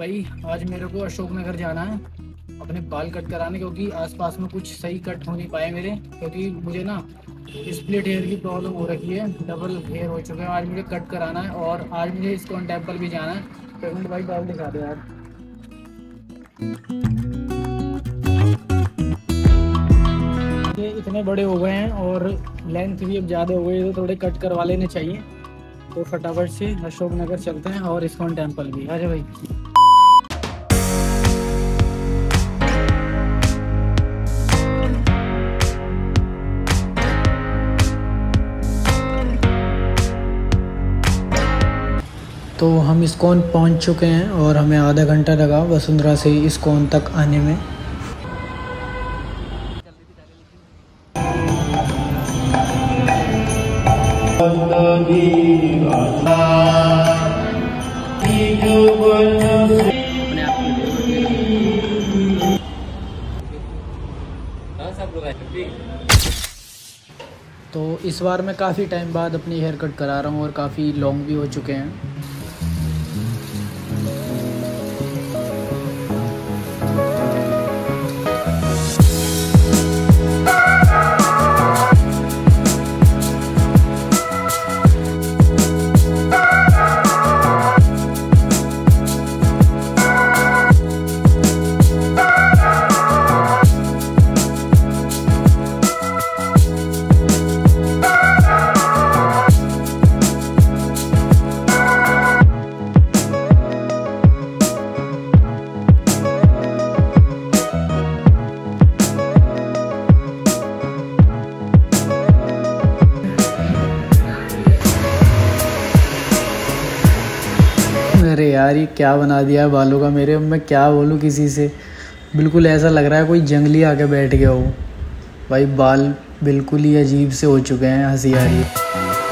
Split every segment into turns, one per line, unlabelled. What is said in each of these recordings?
भाई आज मेरे को अशोकनगर जाना है अपने बाल कट कराने, क्योंकि आसपास में कुछ सही कट हो नहीं पाए मेरे, क्योंकि मुझे ना स्प्लिट हेयर की प्रॉब्लम हो रखी है, डबल हेयर हो चुके हैं। आज मुझे कट कराना है और आज मुझे इस्कॉन टेम्पल भी जाना है। पेमेंट भाई बाल दिखा दो यार। ये इतने बड़े हो गए हैं और लेंथ भी अब ज़्यादा हो गई है, तो थोड़े कट करवा लेने चाहिए। तो फटाफट से अशोकनगर चलते हैं और इस्कॉन टेम्पल भी। आ जाओ भाई। तो हम इस्कॉन पहुंच चुके हैं और हमें आधा घंटा लगा वसुंधरा से इस्कॉन तक आने में। तो इस बार मैं काफ़ी टाइम बाद अपनी हेयर कट करा रहा हूँ और काफ़ी लॉन्ग भी हो चुके हैं। अरे यार ये क्या बना दिया है बालों का मेरे। अब मैं क्या बोलूँ किसी से। बिल्कुल ऐसा लग रहा है कोई जंगली आके बैठ गया हो। भाई बाल बिल्कुल ही अजीब से हो चुके हैं, हंसी आ रही है।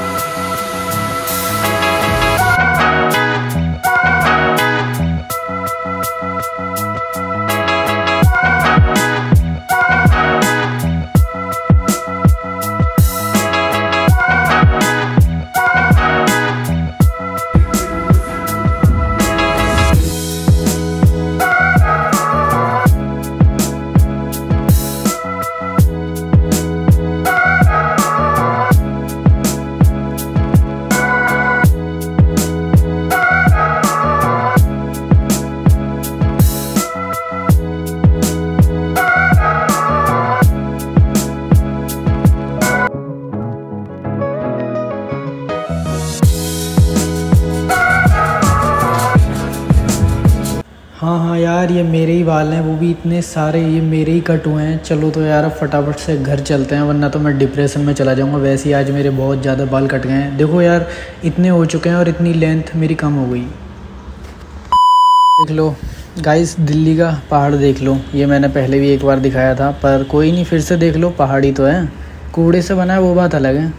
हाँ हाँ यार ये मेरे ही बाल हैं, वो भी इतने सारे, ये मेरे ही कट हुए हैं। चलो तो यार अब फटाफट से घर चलते हैं, वरना तो मैं डिप्रेशन में चला जाऊँगा। वैसे ही आज मेरे बहुत ज़्यादा बाल कट गए हैं। देखो यार इतने हो चुके हैं और इतनी लेंथ मेरी कम हो गई। देख लो गाइस, दिल्ली का पहाड़ देख लो। ये मैंने पहले भी एक बार दिखाया था, पर कोई नहीं, फिर से देख लो। पहाड़ी तो है, कूड़े से बना है वो बात अलग है।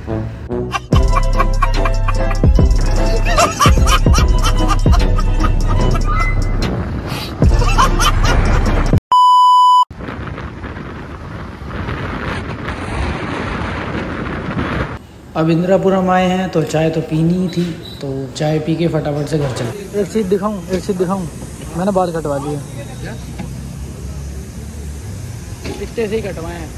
अब इंदिरापुरम आए हैं तो चाय तो पीनी ही थी, तो चाय पी के फटाफट से घर चले। एक चीज़ दिखाऊं, मैंने बाल कटवा दिए, रिश्ते से ही कटवाए हैं।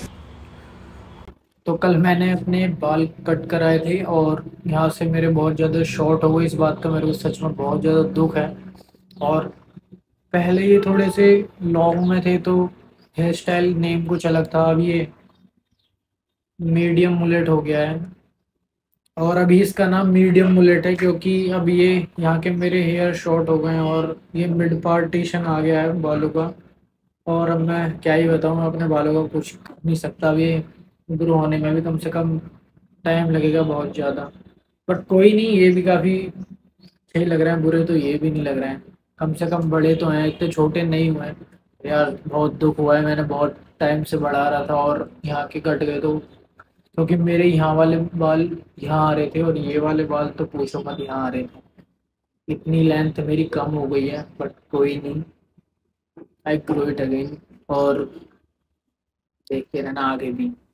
तो कल मैंने अपने बाल कट कराए थे और यहाँ से मेरे बहुत ज़्यादा शॉर्ट हो गए। इस बात का मेरे को सच में बहुत ज़्यादा दुख है। और पहले ये थोड़े से लॉन्ग में थे तो हेयर स्टाइल नेम कुछ अलग था, अब ये मीडियम मुलेट हो गया है। और अभी इसका नाम मीडियम मुलेट है, क्योंकि अब ये यहाँ के मेरे हेयर शॉर्ट हो गए हैं और ये मिड पार्टीशन आ गया है बालों का। और अब मैं क्या ही बताऊँ, अपने बालों का कुछ कर नहीं सकता। अब ये ग्रो होने में भी कम से कम टाइम लगेगा बहुत ज़्यादा। बट कोई नहीं, ये भी काफ़ी सही लग रहे हैं, बुरे तो ये भी नहीं लग रहे हैं। कम से कम बड़े तो हैं, इतने छोटे नहीं हुए हैं। यार बहुत दुख हुआ है, मैंने बहुत टाइम से बढ़ा रहा था और यहाँ के कट गए। तो क्योंकि मेरे यहाँ वाले बाल यहाँ आ रहे थे और ये वाले बाल तो पूछो मत, यहाँ आ रहे थे। इतनी लेंथ मेरी कम हो गई है, बट कोई नहीं, आई ग्रो इट अगेन। और देखते रहना आगे भी।